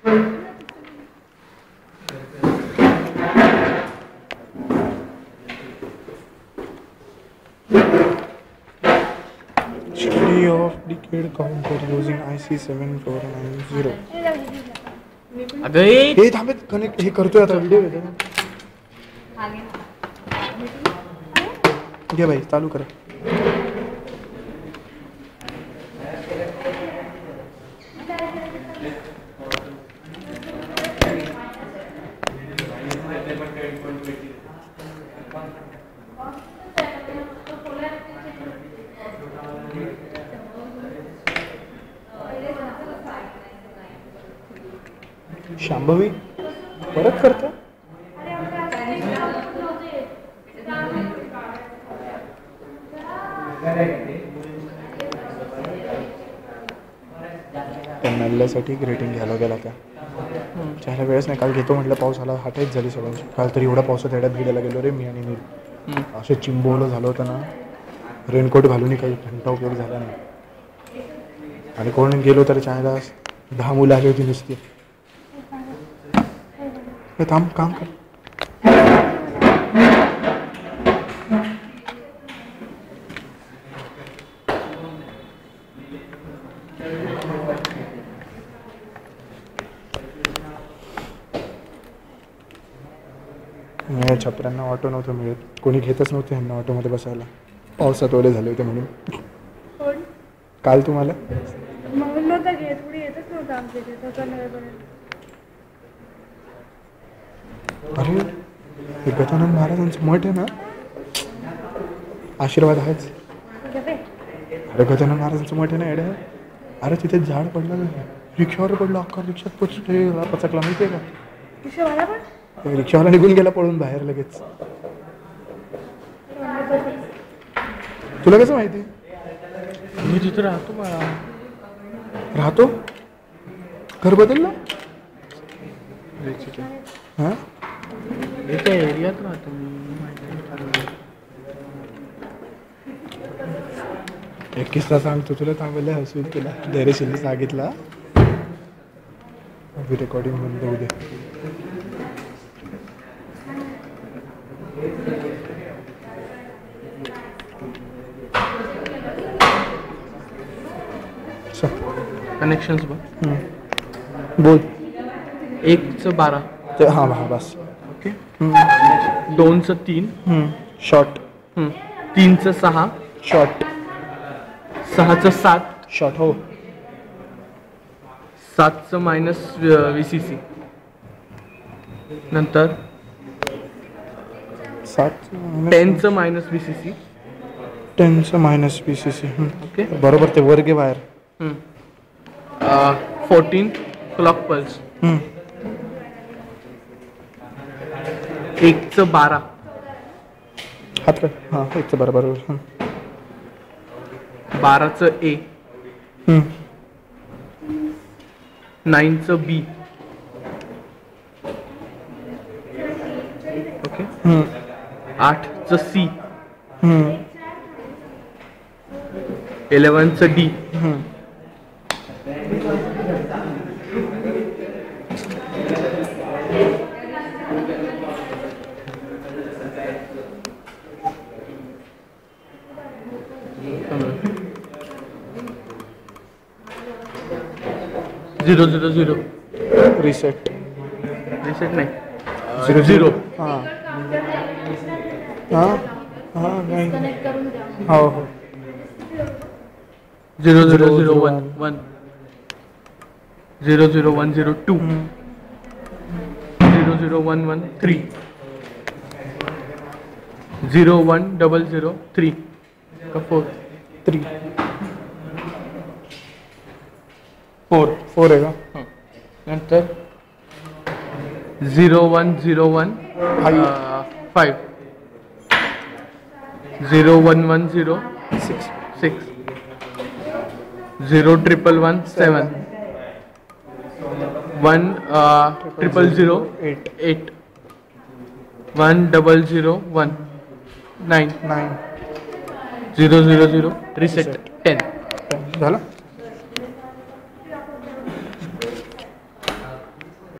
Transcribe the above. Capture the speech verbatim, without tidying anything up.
Study of decade counter using I C seven four nine zero. अगं हे थांबे connect हे करतोय आता व्हिडिओ घेतो घे भाई चालू कर. शांभवी परत करतो. त्या नल्ल्यासाठी ग्रेटिंग घ्यायला गेला त्या चार वेळेस नाही. काल घेतो म्हटलं पाऊस आला हटाईच झाली सगळ्यांची. काल तरी एवढा पावसात एवढ्या भिडायला गेलो रे मी आणि नील. असे चिंबवलं झालं होतं ना. रेनकोट घालूनही काही घंटा उपयोग झाला नाही. आणि कोण गेलो तर चायला दहा मुलं आली होती नुसती. थांब काम कर. मी छपऱ्यांना ऑटो नव्हतं मिळत. कोणी घेतच नव्हतं ह्यांना ऑटोमध्ये बसायला. पावसात ओले झाले होते म्हणून. काल तुम्हाला अरे हे गजानन महाराजांचं मठ आहे ना. आशीर्वाद आहेच. अरे गजानन महाराजांचं मठ आहे ना एड्या. अरे तिथे झाड पडलं रिक्षावर पडलं. अख्खा रिक्षात पचकला माहिती आहे का. रिक्षावाला निघून गेला पळून बाहेर लगेच. तुला कसं माहिती. मी तिथे राहतो बाळा. राहतो घर बदललं. हां एका एरियात राहतो मी. एक किस्सा सांगतो तुला. थांबले हसून तुला धैर्यशील सांगितला. रेकॉर्डिंग बंद होऊ दे. कनेक्शन्स बघ. बोल. एकचं बारा. हां हां बस. ओके. दोनचं तीन. शॉर्ट. तीनचं सहा. शॉर्ट. सहाचं सात. शॉर्ट हो. सातचं मायनस व्ही सी सी. नंतर सात. टेनचं मायनस व्ही सी सी. टेनचं minus V C C. Okay बरोबर ते वर्गे बाहेर. Fourteen clock pulse. एकचं बारा. हात कर. हां एकचं बारा बरोबर. बाराचं ए. नाईनचं बी. ओके. आठचं सी. इलेवनचं D. Zero zero zero. Reset. Reset नाही. Zero zero. हां हां हां नाही. हो हो. Zero zero zero one one. Zero zero one zero to. Zero zero one one three. Zero one double zero three का फोर. थ्री. फोर. फोर आहे का. नंतर zero one zero one five. Zero one one zero six. Six. Zero triple one seven. One triple zero eight. Eight. One double zero one nine. Nine. Zero zero zero reset ten. झालं.